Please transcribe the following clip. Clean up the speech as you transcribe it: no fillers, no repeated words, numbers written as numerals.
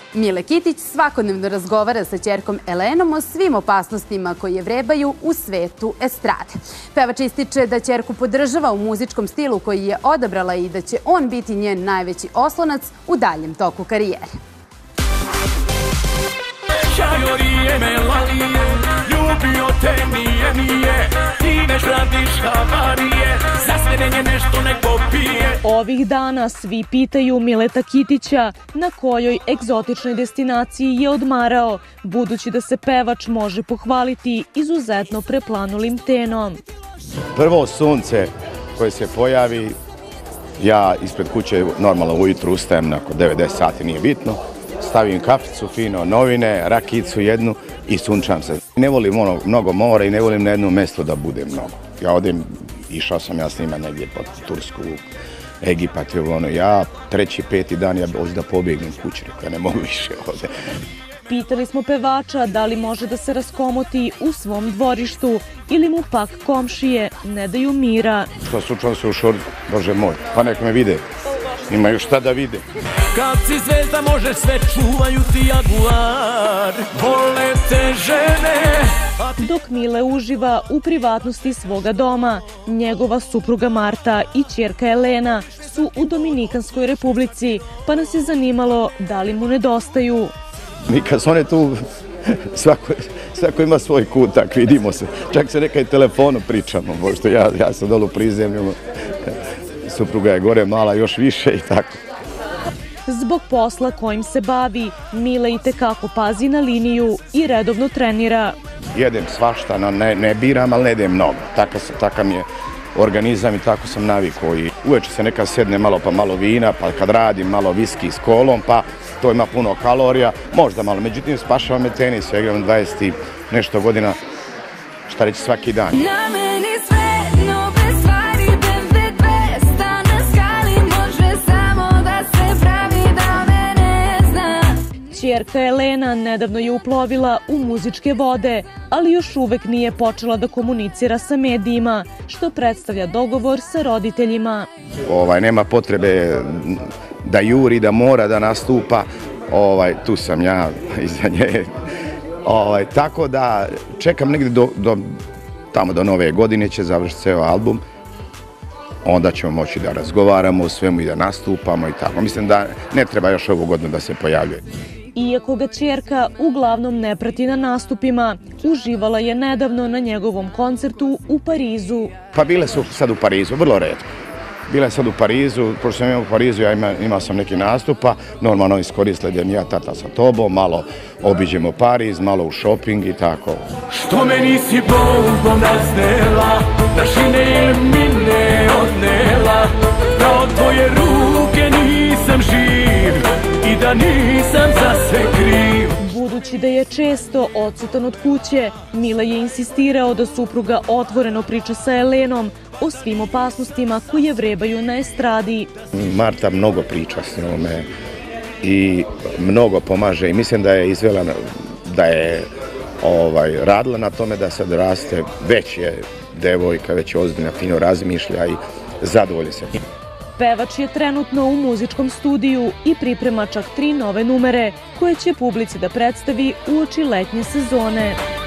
Mile Kitić svakodnevno razgovara sa ćerkom Elenom o svim opasnostima koje vrebaju u svetu estrade. Pevač ističe da ćerku podržava u muzičkom stilu koji je odabrala i da će on biti njen najveći oslonac u daljem toku karijere. Ljubio te nije, ti već radiš havarije, za sredenje nešto ne popije. Ovih dana svi pitaju Mileta Kitića na kojoj egzotičnoj destinaciji je odmarao, budući da se pevač može pohvaliti izuzetno preplanulim tenom. Prvo sunce koje se pojavi, ja ispred kuće normalno ujutru ustajem, nakon 9-10 sati nije bitno, stavim kaficu, fino, novine, rakicu jednu i sunčam se. Ne volim mnogo mora i ne volim na jednom mjestu da bude mnogo. Ja odem, išao sam ja snimati negdje pod Tursku, Egipat, ja 3. 5. dan ja hoću da pobjegnem kući, rekao ja ne mogu više ovdje. Pitali smo pevača da li može da se raskomoti u svom dvorištu ili mu pak komšije ne daju mira. Što slučajno se u šor, Bože moj, pa nek me vide. Imaju šta da vide. Kad si zvezda možeš sve, čuvaju ti jaguar, vole te žene. Dok Mile uživa u privatnosti svoga doma, njegova supruga Marta i ćerka Elena su u Dominikanskoj republici, pa nas je zanimalo da li mu nedostaju. Mi kad su one tu, svako ima svoj kutak, vidimo se. Čak se nekaj telefonom pričamo, pošto ja sam dolu u prizemlju. Supruga je gore, mala još više i tako. Zbog posla kojim se bavi, Mile itekako pazi na liniju i redovno trenira. Jedem svašta, ne biram, ali ne jedem mnogo. Takav mi je organizam i tako sam navikao. Uveče se nekad sedne malo pa malo vina, pa kad radim malo viski s kolom, pa to ima puno kalorija, možda malo. Međutim, spašava me tenis, ja igram 20 i nešto godina, šta reći svaki dan. Ćerka Elena nedavno je uplovila u muzičke vode, ali još uvek nije počela da komunicira sa medijima, što predstavlja dogovor sa roditeljima. Nema potrebe da juri, da mora da nastupa, tu sam ja iza nje. Tako da čekam negdje tamo do nove godine će završiti ceo album. Onda ćemo moći da razgovaramo o svemu i da nastupamo i tako. Mislim da ne treba još ovu godinu da se pojavljuje. Iako ga ćerka uglavnom ne prati na nastupima, uživala je nedavno na njegovom koncertu u Parizu. Pa bile su sad u Parizu, vrlo retko. Bile je sad u Parizu, pošto sam imao u Parizu, ja imao sam neki nastupa, normalno iskoristili da mi ja tata sa tobom, malo obiđemo Pariz, malo u shopping i tako. Što me nisi bombom raznela, da šine mi ne odnela, da od tvoje ruke nisam živ i da nisam za sve kriv. Budući da je često odsutan od kuće, Mile je insistirao da supruga otvoreno priča sa Elenom o svim opasnostima koje vrebaju na estradi. Marta mnogo priča s njome i mnogo pomaže i mislim da je izvela, da je radila na tome da sad raste, već je devojka, već je ozbiljna, fino razmišlja i zadovolji se. Pevač je trenutno u muzičkom studiju i priprema čak 3 nove numere koje će publici da predstavi uoči letnje sezone.